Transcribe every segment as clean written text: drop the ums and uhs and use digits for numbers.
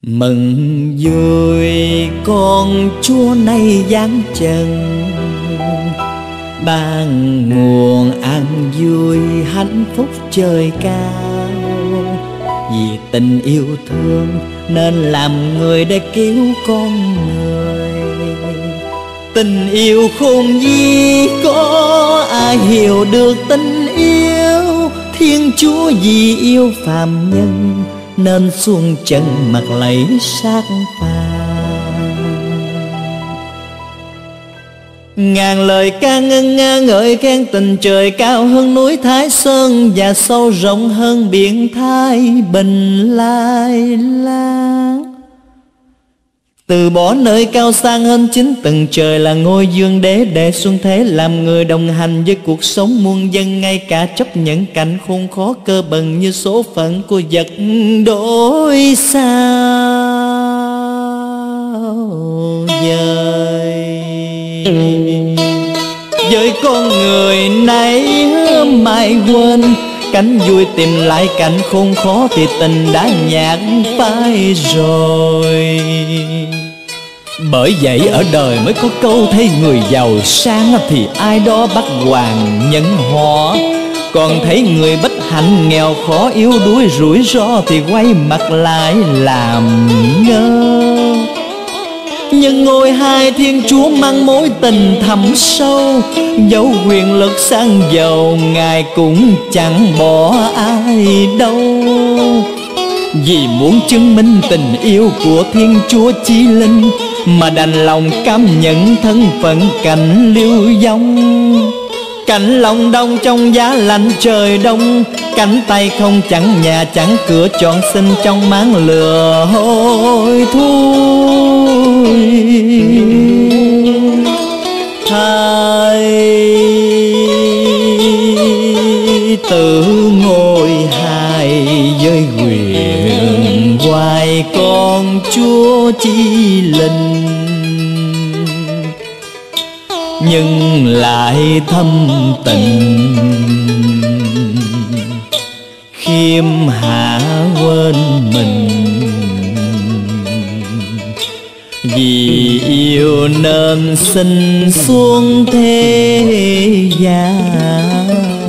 Mừng vui con Chúa nay giáng trần, ban nguồn an vui hạnh phúc trời cao. Vì tình yêu thương nên làm người để cứu con người. Tình yêu khôn vi có ai hiểu được tình yêu. Thiên Chúa vì yêu phàm nhân nên xuống chân mặt lấy xác phàm. Ngàn lời ca ngân nga ngợi khen tình trời cao hơn núi Thái Sơn, và sâu rộng hơn biển Thái Bình Lai Lang. Từ bỏ nơi cao sang hơn chính tầng trời là ngôi dương đế, để xuống thế làm người đồng hành với cuộc sống muôn dân. Ngay cả chấp nhận cảnh khốn khó cơ bần như số phận của vật đổi sao dời. Với con người này mai quên cảnh vui, tìm lại cảnh khốn khó thì tình đã nhạt phai rồi. Bởi vậy ở đời mới có câu thấy người giàu sang thì ai đó bắt hoàng nhân họ, còn thấy người bất hạnh nghèo khó yếu đuối rủi ro thì quay mặt lại làm ngơ. Nhưng ngôi hai Thiên Chúa mang mối tình thẳm sâu, dẫu quyền lực sang giàu Ngài cũng chẳng bỏ ai đâu. Vì muốn chứng minh tình yêu của Thiên Chúa Chí Linh mà đành lòng cam nhận thân phận cảnh liêu vong. Cảnh lòng đông trong giá lạnh trời đông, cánh tay không chẳng nhà chẳng cửa, chọn sinh trong máng lửa hôi thui. Hai từ ngôi hai với quyền hoài con Chúa Chí Linh, nhưng lại thâm tình khiêm hạ quên mình. Vì yêu nên sinh xuống thế gian,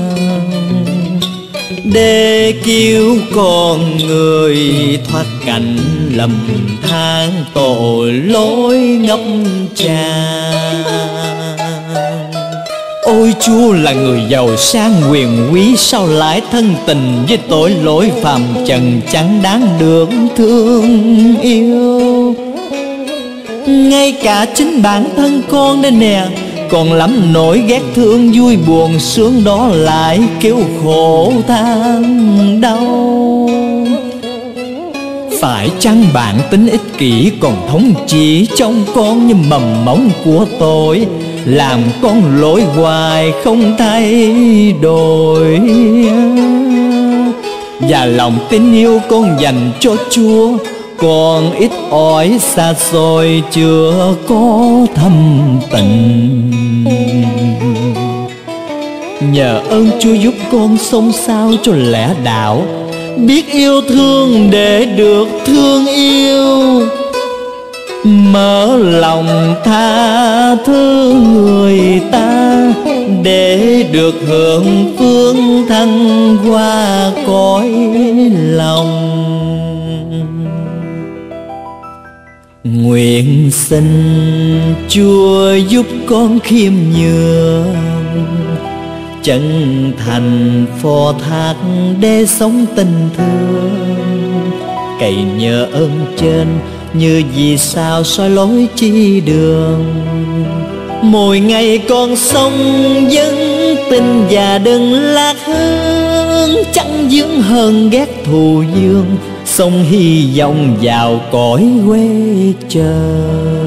để cứu con người thoát cảnh lầm than tội lỗi ngập tràn. Ôi Chúa là người giàu sang quyền quý, sao lại thân tình với tội lỗi phàm trần chẳng đáng được thương yêu. Ngay cả chính bản thân con đây nè, còn lắm nỗi ghét thương vui buồn sướng đó lại kêu khổ than đau. Phải chăng bản tính ích kỷ còn thống trị trong con như mầm móng của tội, làm con lỗi hoài không thay đổi. Và lòng tin yêu con dành cho Chúa còn ít ỏi xa xôi, chưa có thâm tình. Nhờ ơn Chúa giúp con sống sao cho lẽ đạo, biết yêu thương để được thương yêu, mở lòng tha thứ người ta để được hưởng phương thăng hoa cõi lòng. Nguyện xin Chúa giúp con khiêm nhường, chân thành phó thác để sống tình thương. Cậy nhờ ơn trên như vì sao soi lối chi đường. Mỗi ngày con sống dân tình và đừng lạc hướng, chẳng dướng hơn ghét thù dương, sống hy vọng vào cõi quê trời.